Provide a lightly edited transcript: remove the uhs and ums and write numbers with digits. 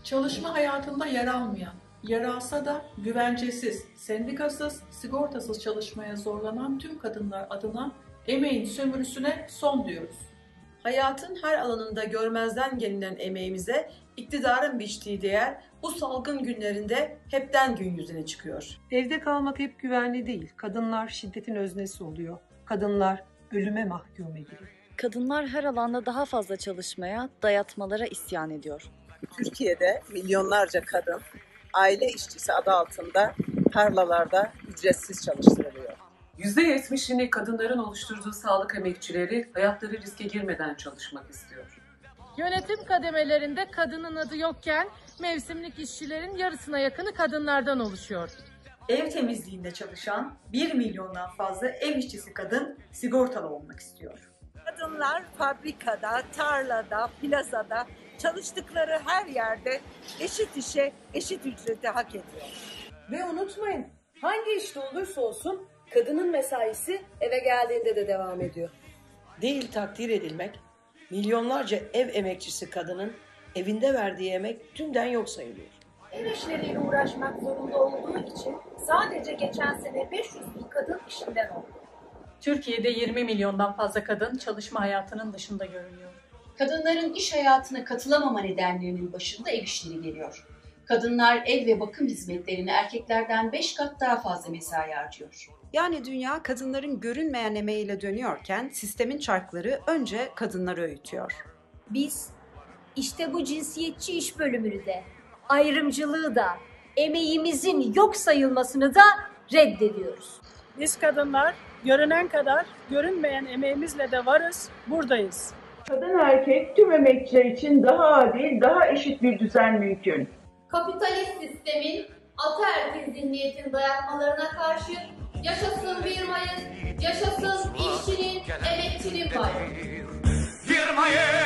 Çalışma hayatında yer almayan, yer alsa da güvencesiz, sendikasız, sigortasız çalışmaya zorlanan tüm kadınlar adına emeğin sömürüsüne son diyoruz. Hayatın her alanında görmezden gelinen emeğimize iktidarın biçtiği değer bu salgın günlerinde hepten gün yüzüne çıkıyor. Evde kalmak hep güvenli değil. Kadınlar şiddetin öznesi oluyor. Kadınlar ölüme mahkum ediliyor. Kadınlar her alanda daha fazla çalışmaya, dayatmalara isyan ediyor. Türkiye'de milyonlarca kadın aile işçisi adı altında tarlalarda ücretsiz çalıştırılıyor. %70'ini kadınların oluşturduğu sağlık emekçileri hayatları riske girmeden çalışmak istiyor. Yönetim kademelerinde kadının adı yokken mevsimlik işçilerin yarısına yakını kadınlardan oluşuyor. Ev temizliğinde çalışan 1 milyondan fazla ev işçisi kadın sigortalı olmak istiyor. Kadınlar fabrikada, tarlada, plazada çalıştıkları her yerde eşit işe, eşit ücreti hak ediyor. Ve unutmayın, hangi işte olursa olsun kadının mesaisi eve geldiğinde de devam ediyor. Değil takdir edilmek, milyonlarca ev emekçisi kadının evinde verdiği emek tümden yok sayılıyor. Ev işleriyle uğraşmak zorunda olduğu için sadece geçen sene 500 bin kadın işinden oldu. Türkiye'de 20 milyondan fazla kadın çalışma hayatının dışında görünüyor. Kadınların iş hayatına katılamama nedenlerinin başında ev işleri geliyor. Kadınlar ev ve bakım hizmetlerine erkeklerden 5 kat daha fazla mesai harcıyor. Yani dünya kadınların görünmeyen emeğiyle dönüyorken sistemin çarkları önce kadınları öğütüyor. Biz işte bu cinsiyetçi iş bölümünü de, ayrımcılığı da, emeğimizin yok sayılmasını da reddediyoruz. Biz kadınlar görünen kadar görünmeyen emeğimizle de varız, buradayız. Kadın erkek tüm emekçiler için daha adil, daha eşit bir düzen mümkün. Kapitalist sistemin ataerkil zihniyetin dayatmalarına karşı yaşasın 1 Mayıs, yaşasın işçinin, emekçinin bayramı. 1 Mayıs!